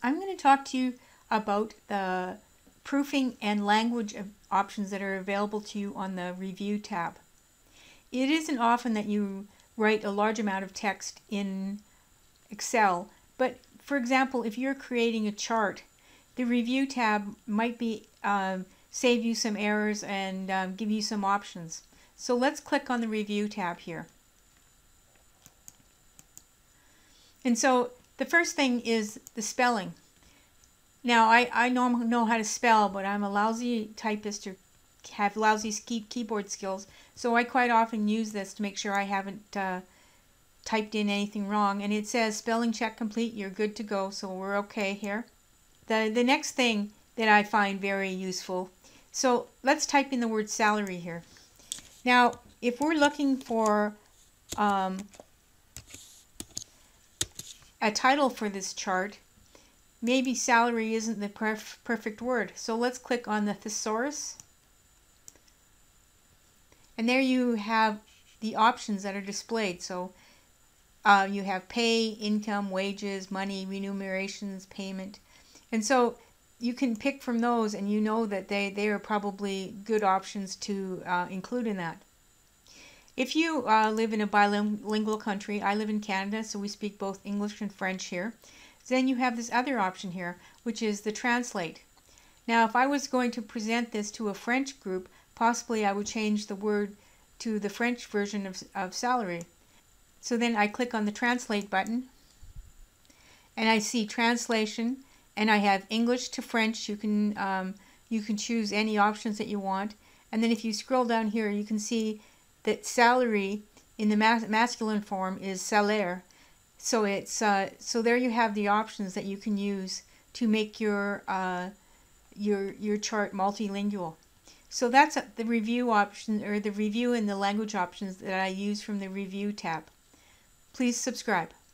I'm going to talk to you about the proofing and language options that are available to you on the Review tab. It isn't often that you write a large amount of text in Excel, but for example, if you're creating a chart, the Review tab might be save you some errors and give you some options. So let's click on the Review tab here. And so the first thing is the spelling. Now I know how to spell, but I'm a lousy typist or have lousy keyboard skills, so I quite often use this to make sure I haven't typed in anything wrong. And it says spelling check complete, you're good to go, so we're okay here. The next thing that I find very useful, so let's type in the word salary here. Now if we're looking for a title for this chart, maybe salary isn't the perfect word. So let's click on the Thesaurus. And there you have the options that are displayed. So you have pay, income, wages, money, remunerations, payment. And so you can pick from those, and you know that they are probably good options to include in that. If you live in a bilingual country, I live in Canada, so we speak both English and French here. Then you have this other option here, which is the translate. Now, if I was going to present this to a French group, possibly I would change the word to the French version of salary. So then I click on the translate button, and I see translation, and I have English to French. You can choose any options that you want. And then if you scroll down here, you can see that salary in the masculine form is salaire. So it's so there you have the options that you can use to make your chart multilingual. So that's the review option, or the review and the language options that I use from the Review tab. Please subscribe.